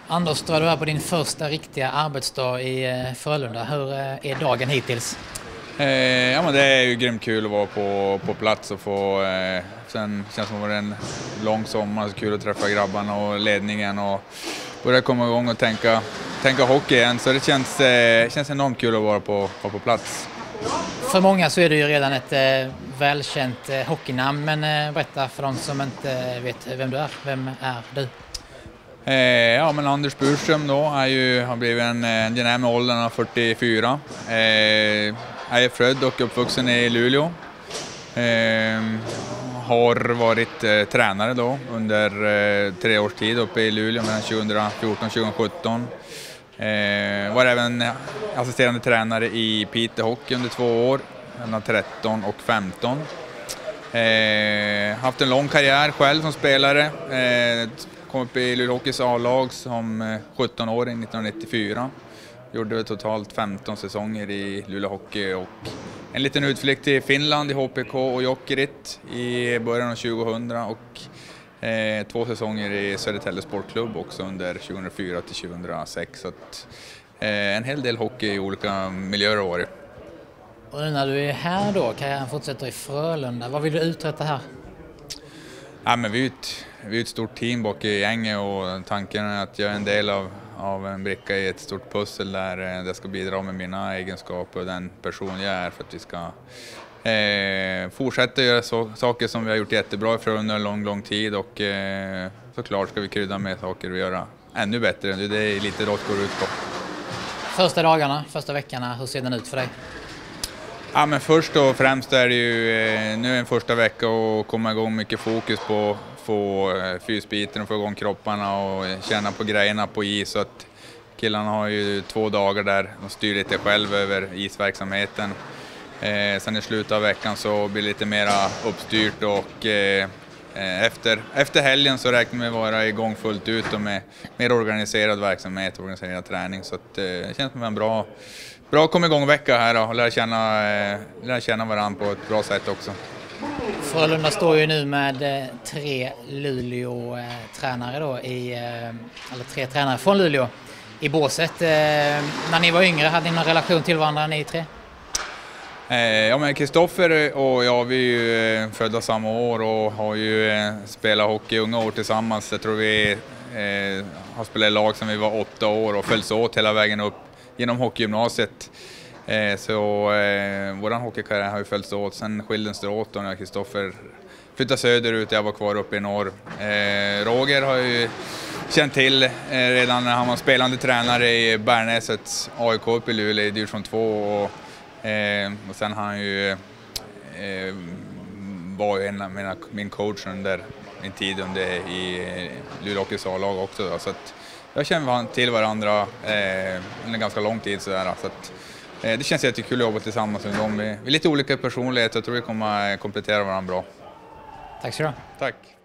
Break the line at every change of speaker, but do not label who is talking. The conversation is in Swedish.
Anders, du är på din första riktiga arbetsdag i Frölunda. Hur är dagen hittills?
Ja, men det är ju grymt kul att vara på plats och få... Sen känns det som att det var en lång sommar, så kul att träffa grabbarna och ledningen och börja komma igång och tänka hockey igen. Så det känns enormt kul att vara på plats.
För många så är det ju redan ett välkänt hockeynamn, men berätta för de som inte vet vem du är. Vem är du?
Ja, men Anders Burström då har blivit en genär med åldern av 44. Jag är född och uppvuxen i Luleå. Har varit tränare då under 3 års tid uppe i Luleå mellan 2014 och 2017. Var även assisterande tränare i Piteå Hockey under 2 år, mellan 13 och 15. Haft en lång karriär själv som spelare. Kom upp i Luleå Hockeys A-lag som 17-åring 1994. Gjorde totalt 15 säsonger i Luleå Hockey och en liten utflykt till Finland i HPK och Jokerit i början av 2000 och 2 säsonger i Södertälje Sportklubb också under 2004 till 2006. Så att, en hel del hockey i olika miljöer har varit.
Och nu när du är här då, karriären fortsätter i Frölunda, vad vill du uträtta här?
Ja, men vi är ett stort team bak i gänget och tanken är att jag är en del av en bricka i ett stort pussel där det ska bidra med mina egenskaper och den person jag är för att vi ska fortsätta göra saker som vi har gjort jättebra för under en lång tid och såklart ska vi krydda med saker och göra ännu bättre. Det är lite rått går ut på.
Första dagarna, första veckorna, hur ser den ut för dig?
Ja, men först och främst är det ju nu en första vecka och komma igång mycket fokus på att få fysbiten och få igång kropparna och känna på grejerna på is. Så att killarna har ju 2 dagar där de styr lite själv över isverksamheten. Sen i slutet av veckan så blir det lite mera uppstyrt och efter helgen så räknar vi med att vara igång fullt ut och med mer organiserad verksamhet, organiserad träning. Så att, det känns som en bra komma igång vecka här och lära känna varandra på ett bra sätt också.
Frölunda står ju nu med 3 Luleå-tränare då, eller 3 tränare från Luleå i båset. När ni var yngre, hade ni någon relation till varandra ni 3?
Ja, men Kristoffer och jag, vi är ju födda samma år och har ju spelat hockey unga år tillsammans. Jag tror vi har spelat i lag sedan vi var 8 år och följs åt hela vägen upp genom hockeygymnasiet. Så våran hockeykarriär har ju följts åt. Sen skilde den sig åt när Kristoffer flyttade söderut och jag var kvar uppe i norr. Roger har ju känt till redan när han var spelande tränare i Bärnäsets AIK uppe i Luleå i division 2 och sen har han ju var ju min coach under min tid i Luleå Hockeys A-lag också då, så att jag känner till varandra under ganska lång tid sådär, så att det känns jättekul att jobba tillsammans med dem. Vi är lite olika personligheter, jag tror vi kommer komplettera varandra bra.
Tack så du ha.
Tack.